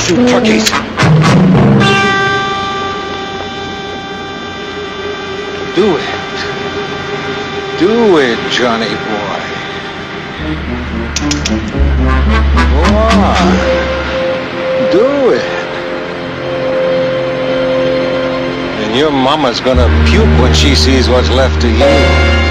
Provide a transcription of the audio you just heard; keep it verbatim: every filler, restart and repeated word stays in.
shoot turkeys. Do it. Do it, Johnny boy. Go on. Do it. And your mama's gonna puke when she sees what's left of you.